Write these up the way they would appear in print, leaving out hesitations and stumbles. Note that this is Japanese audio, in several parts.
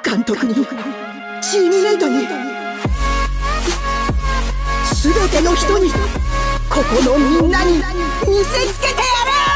監督にチームメイトに全ての人にここのみんなに見せつけてやる。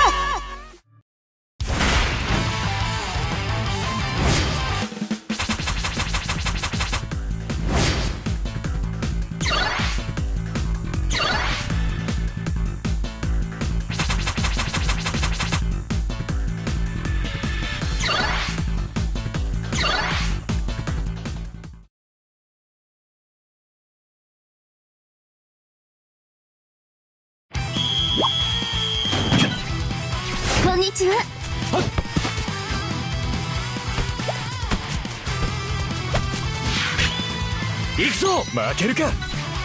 こんにちは。 行くぞ。負けるか。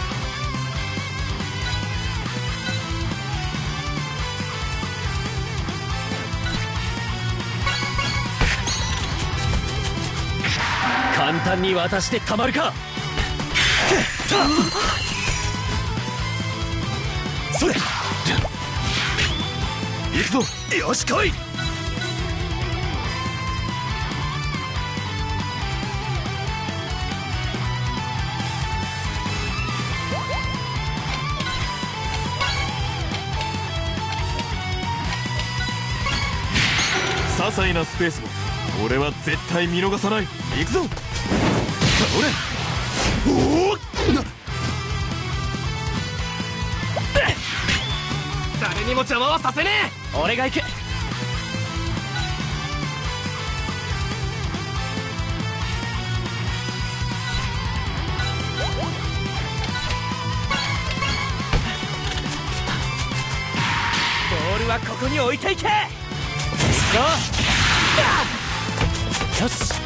簡単に渡してたまるか。それ行くぞ。よし来い。些細なスペースも俺は絶対見逃さない。行くぞ。それおお誰にも邪魔はさせねえ。俺が行く。ボールはここに置いていけ。さあよし。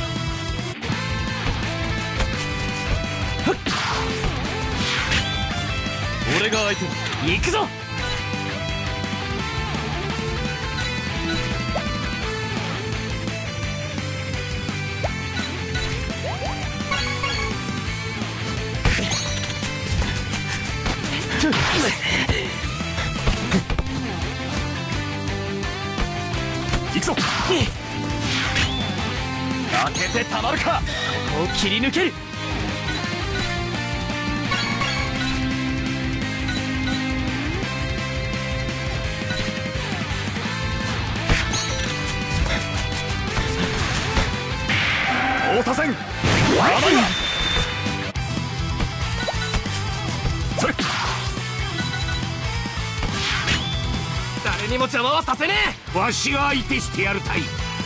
俺が相手だ。行くぞ。行くぞ。開けてたまるか。ここを切り抜ける。交差線それ誰にも邪魔はさせねえ。わしが相手してやるたい。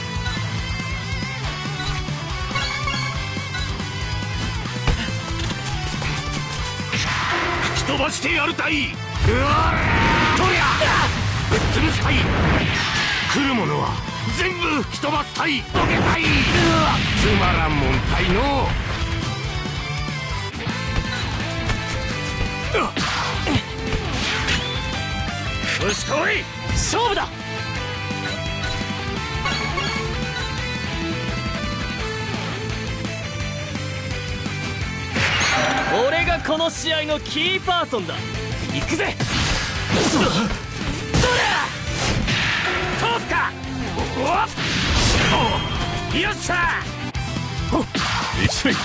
吹き飛ばしてやるたい。うわとりゃぶっ潰すたい。来るものは全部吹き飛ばすたい。どけたい。つまらんもんたいの。よし来い。勝負だ。俺がこの試合のキーパーソンだ。行くぜ。どりゃ通すか。およっしゃ。一塁く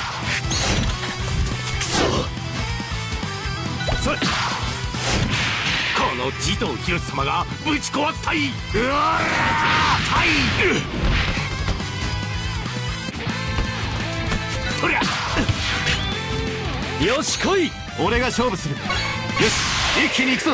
そ。それこの慈瞳博様がぶち壊すたい。うわたい。とりゃよし来い。俺が勝負する。よし一気に行くぞ。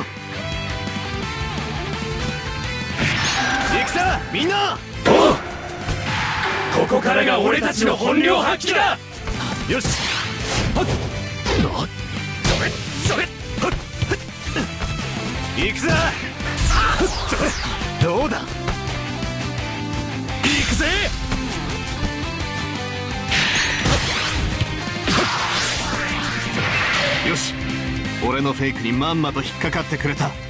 行くさみんな。おうここからが俺たちの本領発揮だ。よしはっそれそれはっ行くぞ。どうだ。行くぜ。よし俺のフェイクにまんまと引っかかってくれた。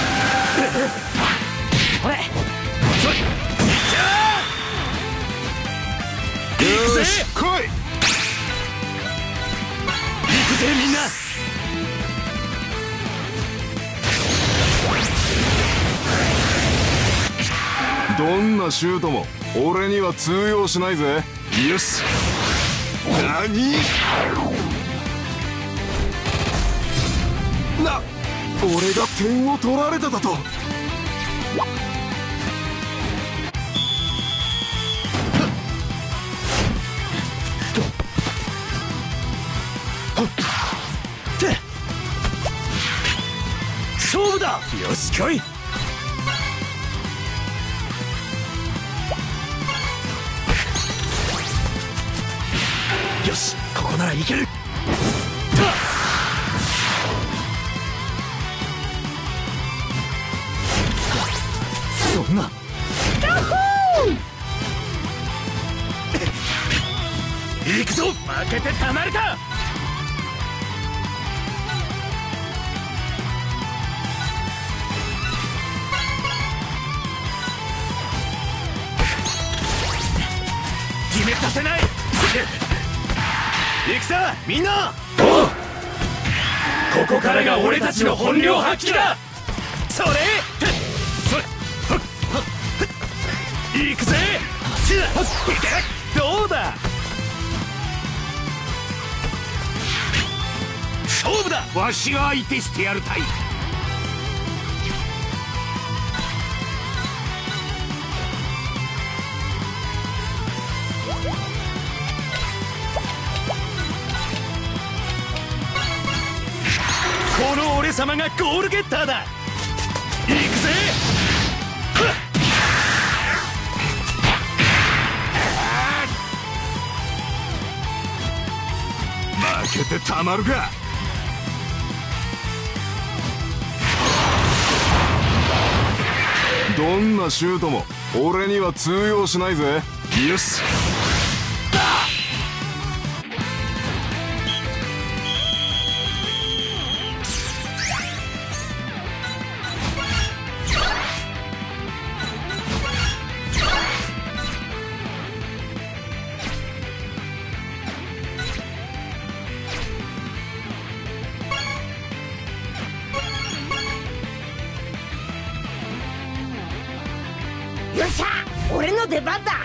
それそれ行くぜ。来い。行くぜみんな。 どんなシュートも俺には通用しないぜ。 よし何？俺が点を取られただと？ 勝負だ。よし来い。よしここならいける。そんな行くぞ。負けてたまるか。決めさせない。行くさみんな。ここからが俺たちの本領発揮だ。それ行くぜ。どうだ。勝負だ。わしが相手してやるたい。この俺様がゴールゲッターだ。行くぜ。負けてたまるか。 どんなシュートも俺には通用しないぜ。 よし。 よっしゃ、俺の出番だ。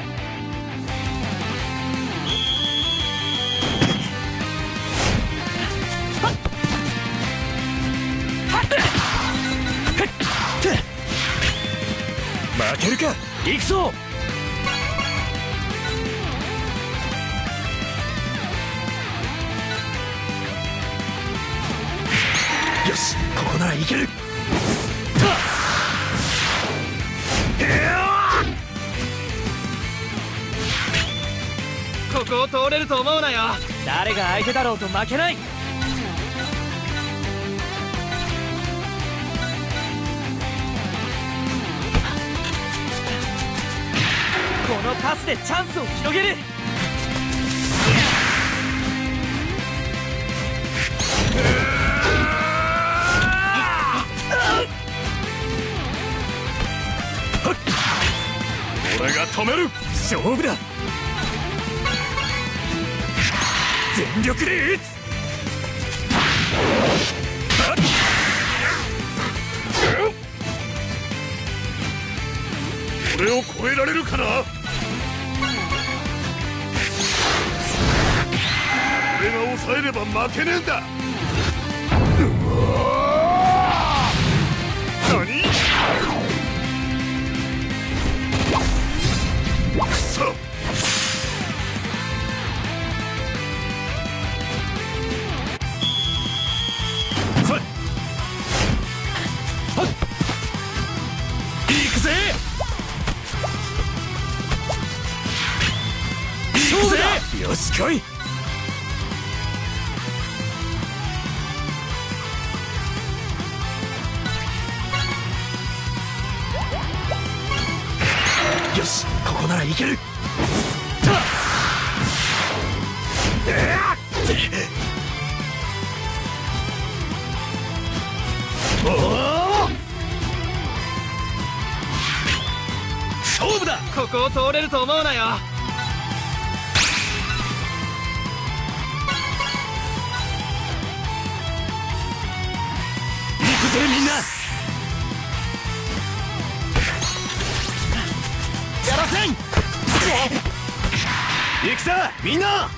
負けるか。行くぞ。よしここならいける。ここを通れると思うなよ。誰が相手だろうと負けない。このパスでチャンスを広げる。俺が止める。勝負だ。全力で打つ。俺を超えられるかな。俺が抑えれば負けねえんだ。何？くそ。行くぜ。勝負だ。よし来い。よしここならいける。勝負だ。ここを通れると思うなよ。行くぜみんな。やらせん。行く行くぞみんな。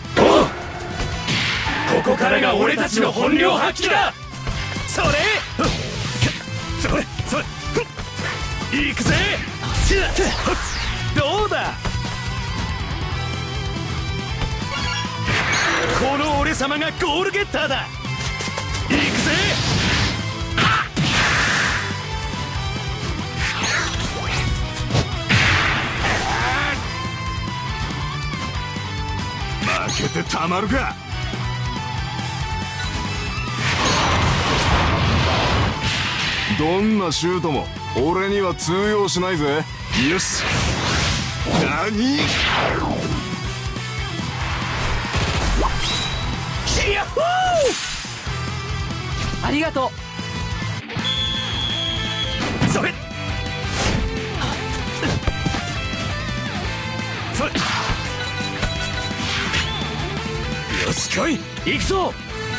ここからが俺たちの本領発揮だ。それ行くぜ。どうだ、この俺様がゴールゲッターだ。行くぜ。負けてたまるか。 どんなシュートも俺には通用しないぜ。 よし。何？ヤッホー！ ありがとう。それ。それ。よし来い。行くぞ。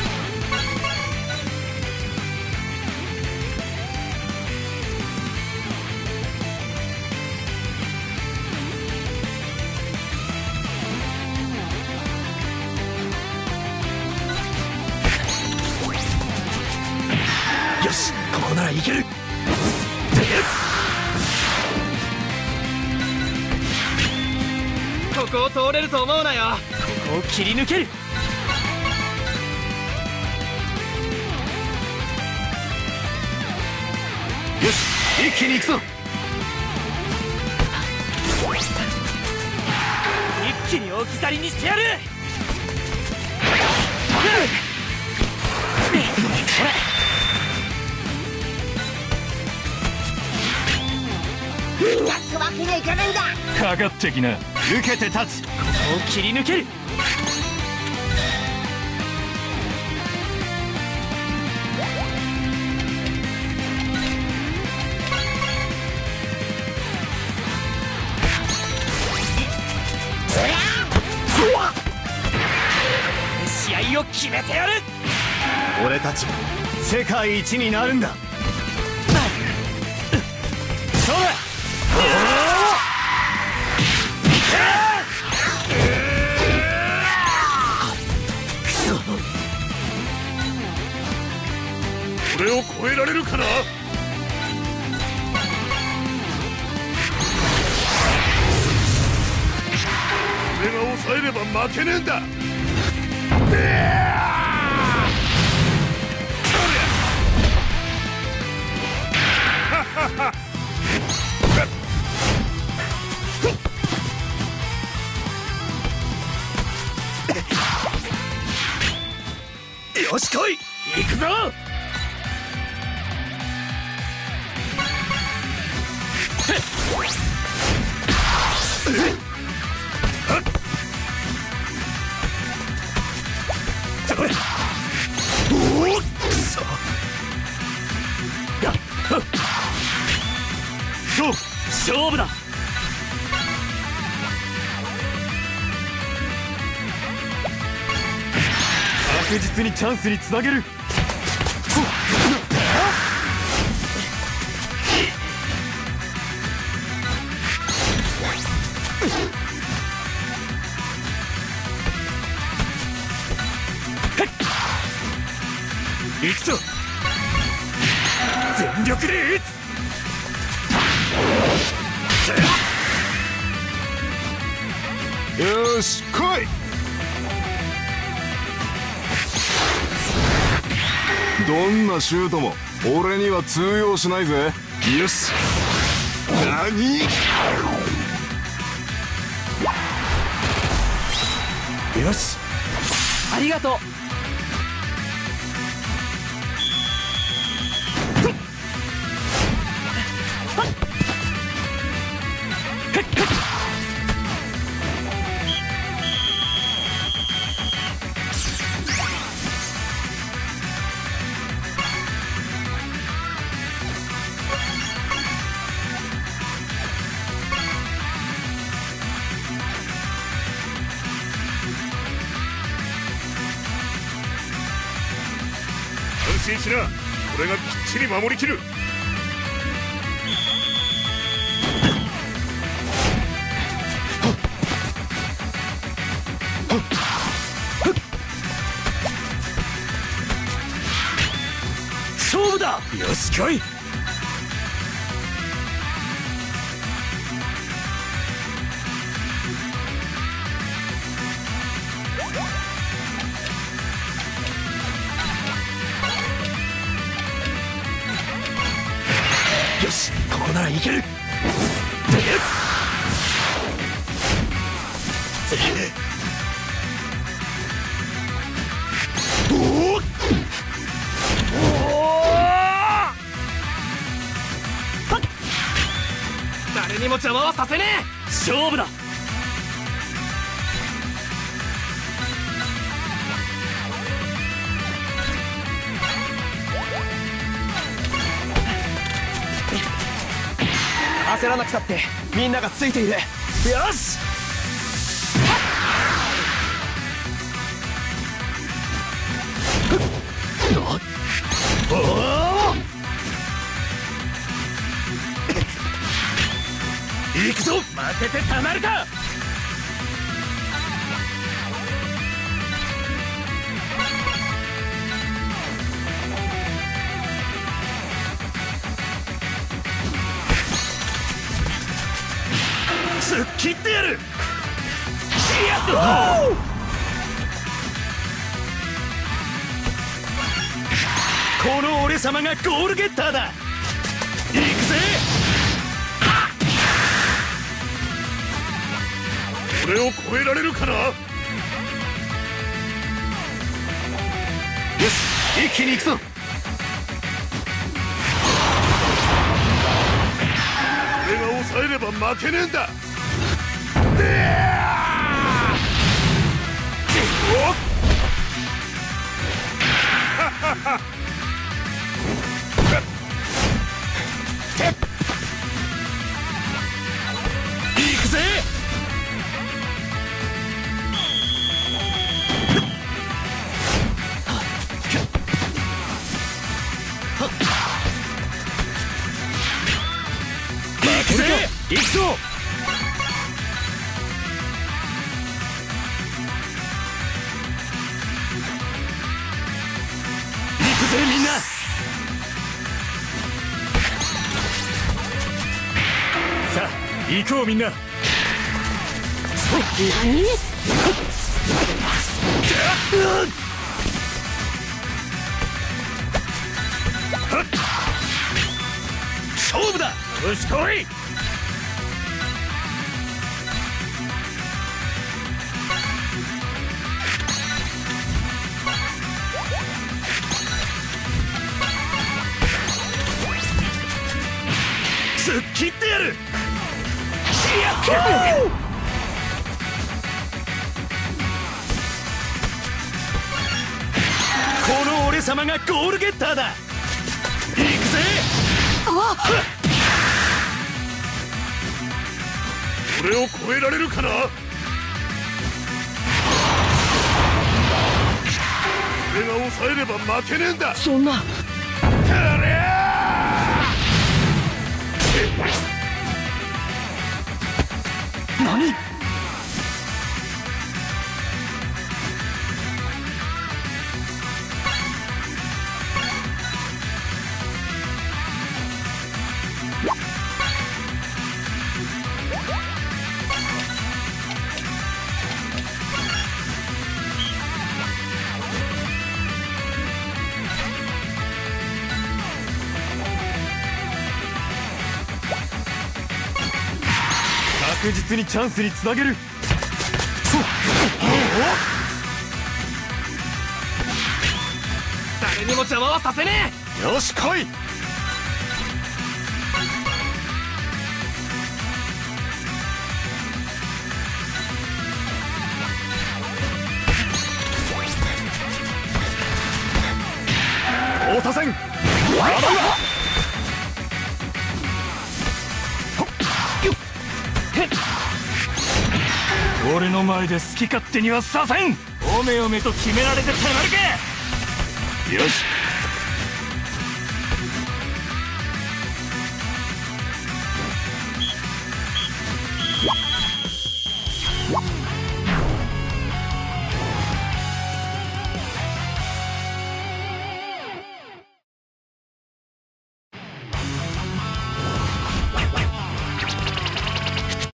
よし、ここならいける。ここを通れると思うなよ。ここを切り抜ける。よし、一気に行くぞ。一気に置き去りにしてやる。それ。 う。逃がすわけにはいかないんだ。 かかってきな。受けて立つ。ここを切り抜ける。試合を決めてやる。俺たち世界一になるんだ。そうだ。くそ。俺を超えられるかな。俺が抑えれば負けねえんだ。よし来い。行くぞ。おお、くそ。勝負だ。確実にチャンスにつなげる。行くぞ。全力で打つ。 よし来い。どんなシュートも俺には通用しないぜ。 よし。何？よし。 ありがとう。 安心しな。俺がきっちり守りきる。 勝負だ。よし来い。よし、ここならいける。誰にも邪魔はさせねえ。勝負だ。焦らなくたってみんながついている。よし。おお、行くぞ。負けてたまるか。突っ切ってやる。この俺様がゴールゲッターだ。行くぜ。俺を超えられるかな。よし、一気に行くぞ。俺が抑えれば負けねえんだ。行くぜ。行くぜ。行くぞ。みんな。さあ行こうみんな。勝負だ。よし来い。突っ切ってやる。この俺様がゴールゲッターだ。行くぜ。俺を超えられるかな。俺が抑えれば負けねえんだ。 そんな。何。 確実にチャンスにつなげる。誰にも邪魔はさせねえ。よし来い。交差線。俺の前で好き勝手にはさせん。おめおめと決められてたまるか。よし